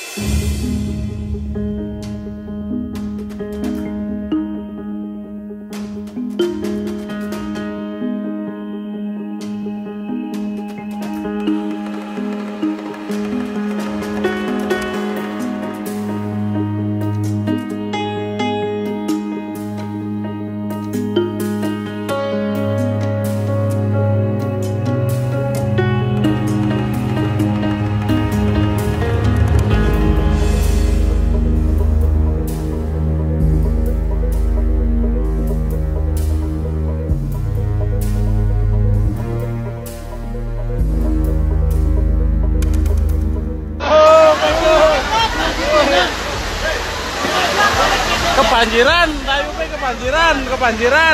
Kebanjiran, tayu kebanjiran.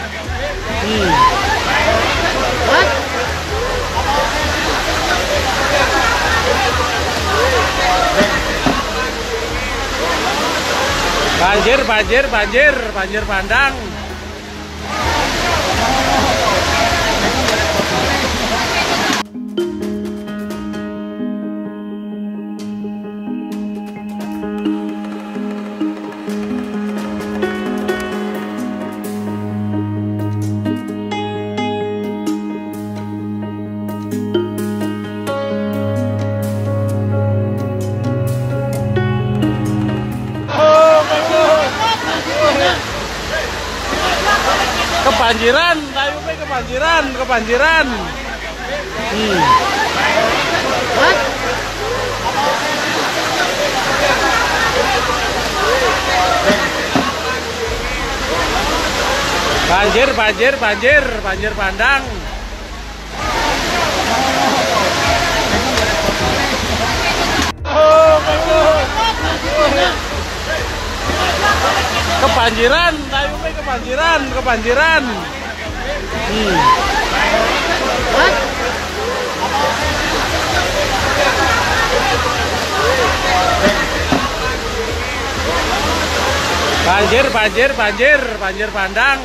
Banjir bandang. Kebanjiran, tayu kebanjiran. Banjir bandang. Kebanjiran, tayu kebanjiran. Banjir bandang.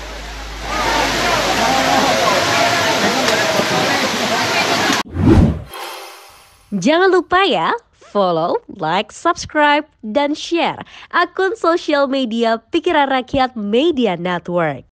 Jangan lupa ya, follow, like, subscribe, dan share akun sosial media Pikiran Rakyat Media Network.